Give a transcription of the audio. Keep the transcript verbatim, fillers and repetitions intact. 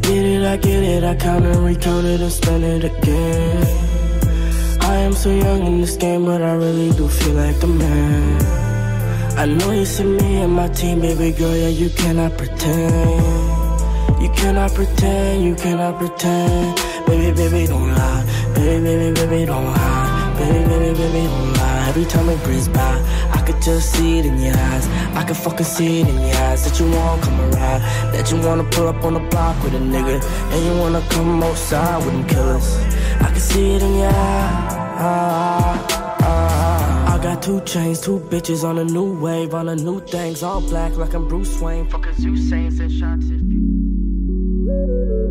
Get it, I get it, I count and recount it and spend it again. I am so young in this game, but I really do feel like the man. I know you see me and my team, baby girl, yeah, you cannot pretend. You cannot pretend, you cannot pretend. Baby, baby, don't lie. Baby, baby, baby, don't lie. Baby, baby, baby, don't lie. Every time it breeze by, I could just see it in your eyes. I could fucking see it in your eyes that you wanna come around, that you wanna pull up on the block with a nigga, and you wanna come outside with them killers. I can see it in your eyes. I got two chains, two bitches on a new wave, on a new things, all black like I'm Bruce Wayne. Fuck is you saying, send shots if you